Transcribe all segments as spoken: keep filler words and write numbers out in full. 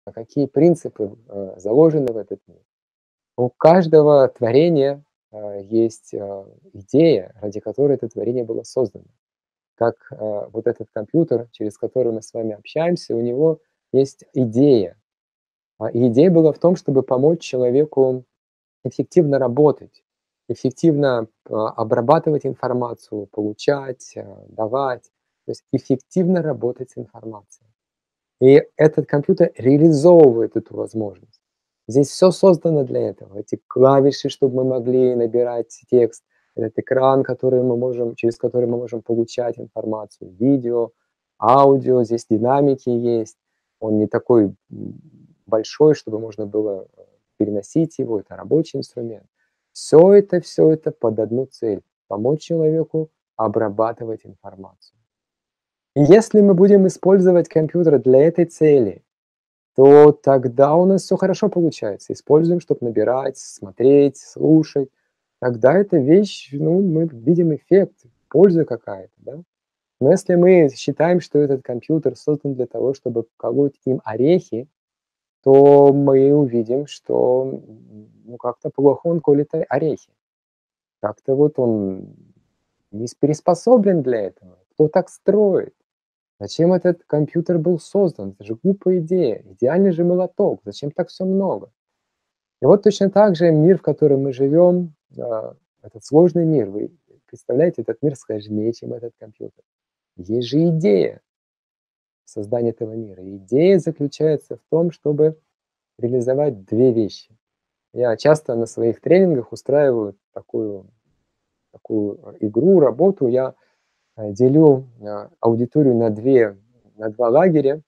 какие принципы э, заложены в этот мир. У каждого творения э, есть э, идея, ради которой это творение было создано. Как э, вот этот компьютер, через который мы с вами общаемся, у него есть идея. А, и идея была в том, чтобы помочь человеку эффективно работать, эффективно а, обрабатывать информацию, получать, а, давать, то есть эффективно работать с информацией. И этот компьютер реализовывает эту возможность. Здесь все создано для этого. Эти клавиши, чтобы мы могли набирать текст, этот экран, который мы можем, через который мы можем получать информацию, видео, аудио, здесь динамики есть. Он не такой м, большой, чтобы можно было э, переносить его, это рабочий инструмент. Все это, все это под одну цель – помочь человеку обрабатывать информацию. И если мы будем использовать компьютер для этой цели, то тогда у нас все хорошо получается. Используем, чтобы набирать, смотреть, слушать. Тогда эта вещь, ну, мы видим эффект, польза какая-то, да. Но если мы считаем, что этот компьютер создан для того, чтобы колоть им орехи, то мы увидим, что, м, ну, как-то плохо он колет о орехи. Как-то вот он не с приспособлен для этого. Кто так строит? Зачем этот компьютер был создан? Это же глупая идея. Идеальный же молоток. Зачем так все много? И вот точно так же мир, в котором мы живем, а, этот сложный мир. Вы представляете, этот мир сложнее, чем этот компьютер. Есть же идея создания этого мира. И идея заключается в том, чтобы реализовать две вещи. Я часто на своих тренингах устраиваю такую, такую э, игру, работу. Я э, делю а, аудиторию на, две, на два лагеря.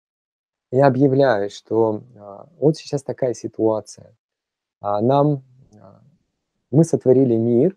Я объявляю, что а, вот сейчас такая ситуация. А, нам а, мы сотворили мир,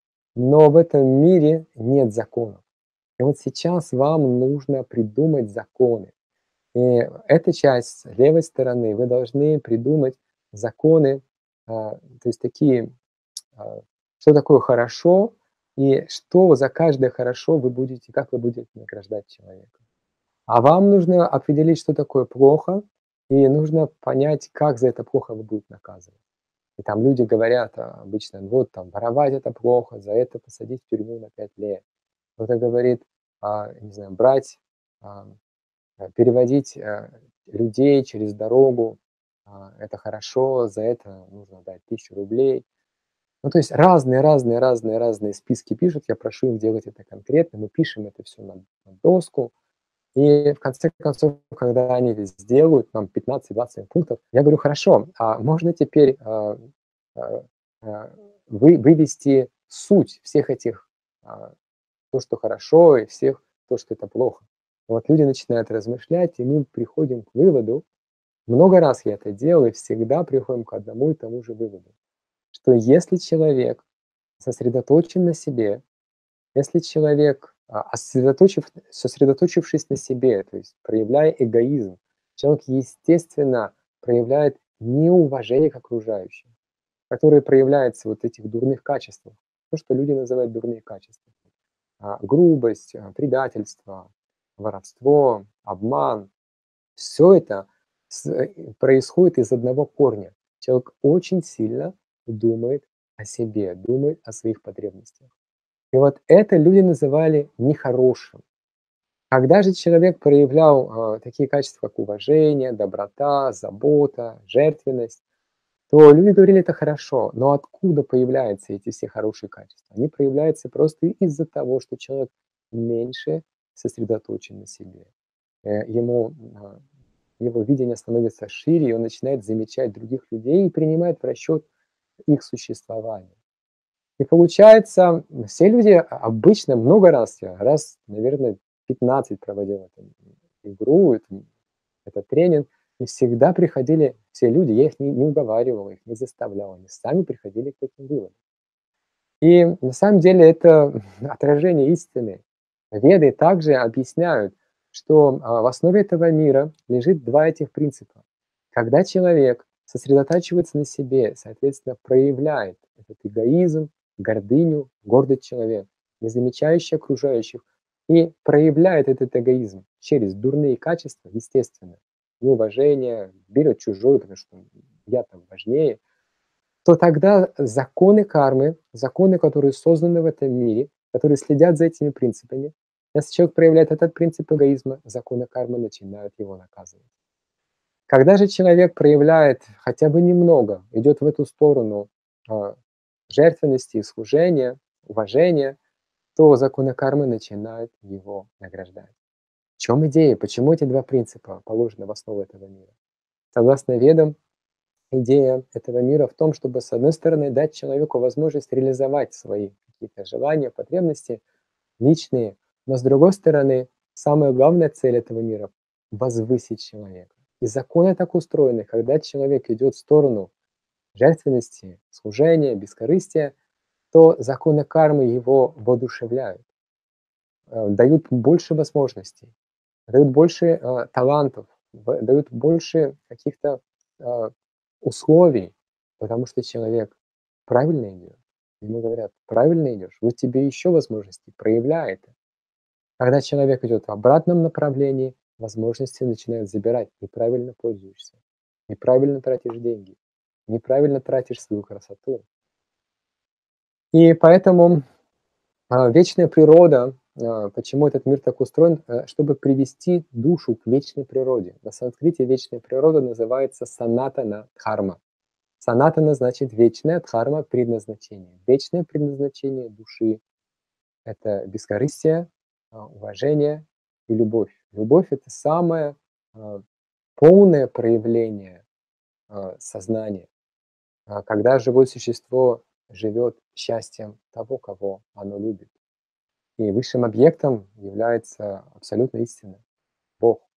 но в этом мире нет законов. И вот сейчас вам нужно придумать законы. И эта часть с левой стороны, вы должны придумать законы, а, то есть такие, а, что такое хорошо и что за каждое хорошо вы будете, как вы будете награждать человека. А вам нужно определить, что такое плохо, и нужно понять, как за это плохо вы будете наказывать. И там люди говорят а, обычно: «Ну вот там воровать это плохо, за это посадить в тюрьму на пять лет». Кто-то говорит, а, не знаю, брать, а, а, переводить а, людей через дорогу, а, это хорошо, за это нужно дать тысячу рублей. Ну, то есть разные, разные, разные, разные списки пишут. Я прошу их делать это конкретно. Мы пишем это все на, на доску. И в конце концов, когда они это сделают, там пятнадцать-двадцать пунктов, я говорю: «Хорошо, а можно теперь, а, а, а, вы вывести суть всех этих, а, то, что хорошо, и всех то, что это плохо». Вот люди начинают размышлять, и мы приходим к выводу, много раз я это делал, и всегда приходим к одному и тому же выводу, что если человек сосредоточен на себе, если человек, а, сосредоточив сосредоточившись на себе, то есть проявляя эгоизм, человек, естественно, проявляет неуважение к окружающим, которое проявляется вот в этих дурных качествах. То, что люди называют дурные качества. А, грубость, а, предательство, воровство, обман. Все это с э, происходит из одного корня. Человек очень сильно думает о себе, думает о своих потребностях. И вот это люди называли нехорошим. Когда же человек проявлял, а, такие качества, как уважение, доброта, забота, жертвенность, то люди говорили: «Это хорошо». Но откуда появляются эти все хорошие качества? Они проявляются просто из-за того, что человек меньше сосредоточен на себе. Э, ему, а, его видение становится шире, и он начинает замечать других людей и принимает в расчет их существование. И получается, все люди о обычно много раз, я раз, наверное, пятнадцать проводил эту игру, эту этот тренинг, и всегда приходили все люди, я их не не уговаривал, их не заставлял, они сами приходили к этим выводам. И на самом деле это отражение истины. Веды также объясняют, что, а, в основе этого мира лежит два этих принципа. Когда человек сосредотачивается на себе, соответственно, проявляет этот эгоизм, гордыню, гордый человек, не замечающий окружающих, и проявляет этот эгоизм через дурные качества, естественно, неуважение, берет чужое, потому что я там важнее, то тогда законы кармы, законы, которые созданы в этом мире, которые следят за этими принципами, если человек проявляет этот принцип эгоизма, законы кармы начинают его наказывать. Когда же человек проявляет хотя бы немного, идет в эту сторону а, жертвенности, служения, уважения, то законы кармы начинают его награждать. В чем идея? Почему эти два принципа положены в основу этого мира? Согласно Ведам, идея этого мира в том, чтобы, с одной стороны, дать человеку возможность реализовать свои какие-то желания, потребности личные, но с другой стороны, самая главная цель этого мира — возвысить человека. И законы так устроены, когда человек идет в сторону жертвенности, служения, бескорыстия, то законы кармы его воодушевляют, э, дают больше возможностей, дают больше э, талантов, в- дают больше каких-то э, условий, потому что человек правильно идет. Ему говорят, правильно идешь, вот тебе еще возможности, проявляй это. Когда человек идет в обратном направлении, возможности начинают забирать, неправильно пользуешься, неправильно тратишь деньги, неправильно тратишь свою красоту. И поэтому а, вечная природа, а, почему этот мир так устроен, э, чтобы привести душу к вечной природе. На санскрите вечная природа называется санатана дхарма. Санатана значит вечное, дхарма — предназначение. Вечное предназначение души — это бескорыстие, а, уважение и любовь. Любовь — это самое а, полное проявление а, сознания, а, когда живое существо живет счастьем того, кого оно любит. И высшим объектом является абсолютно истина — Бог.